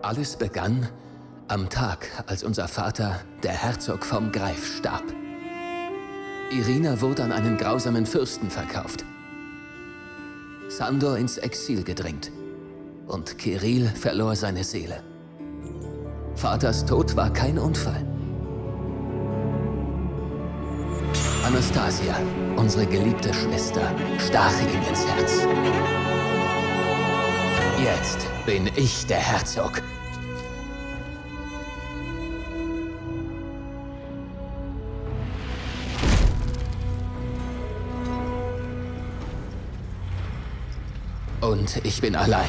Alles begann am Tag, als unser Vater, der Herzog vom Greif, starb. Irina wurde an einen grausamen Fürsten verkauft, Sandor ins Exil gedrängt und Kirill verlor seine Seele. Vaters Tod war kein Unfall. Anastasia, unsere geliebte Schwester, stach ihm ins Herz. Jetzt bin ich der Herzog. Und ich bin allein.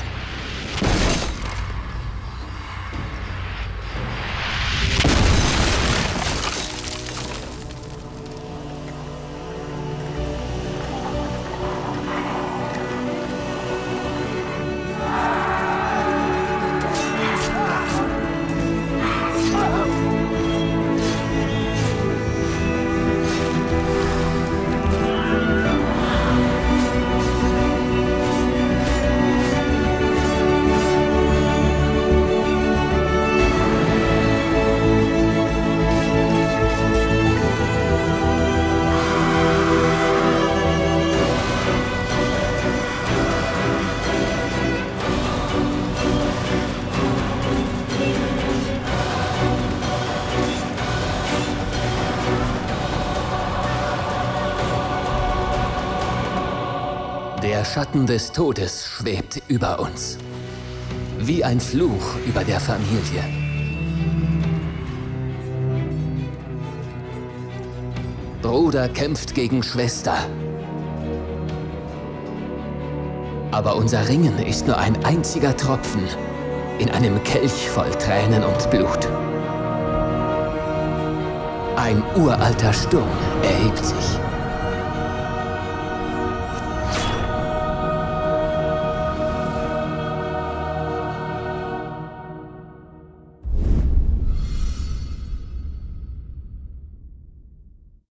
Der Schatten des Todes schwebt über uns. Wie ein Fluch über der Familie. Bruder kämpft gegen Schwester. Aber unser Ringen ist nur ein einziger Tropfen in einem Kelch voll Tränen und Blut. Ein uralter Sturm erhebt sich.